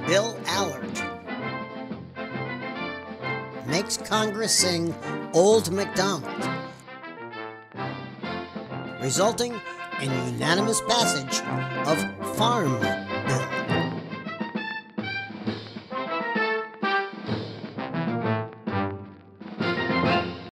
Bill Allard makes Congress sing Old MacDonald, resulting in unanimous passage of Farm Bill.